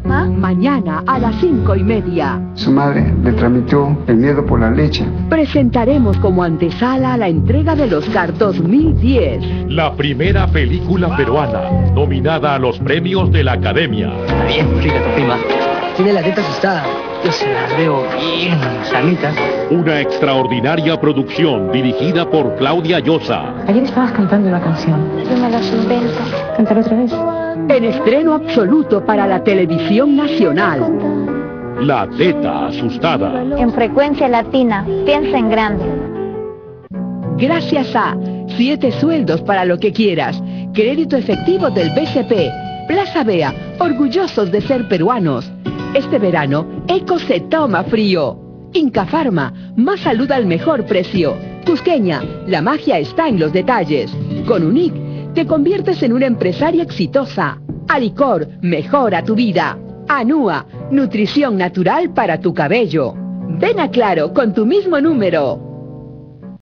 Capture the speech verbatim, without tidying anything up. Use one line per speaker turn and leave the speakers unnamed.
¿Ah?
Mañana a las cinco y media.
Su madre le transmitió el miedo por la leche.
Presentaremos como antesala la entrega del Oscar dos mil diez.
La primera película peruana nominada a los premios de la Academia.
Está bien rica tu prima. Tiene la teta asustada. Yo se las veo bien sanitas.
Una extraordinaria producción dirigida por Claudia Llosa.
Ayer estabas cantando una canción.
Yo me las invento.
Cantar otra vez.
En estreno absoluto para la televisión nacional.
La teta asustada.
En Frecuencia Latina, piensa en grande.
Gracias a Siete Sueldos para lo que quieras, crédito efectivo del B C P, Plaza Bea, orgullosos de ser peruanos. Este verano, Eco se toma frío. Inca Pharma, más salud al mejor precio. Cusqueña, la magia está en los detalles. Con Unic, te conviertes en una empresaria exitosa. Alicor, mejora tu vida. Anua, nutrición natural para tu cabello. Ven a Claro con tu mismo número.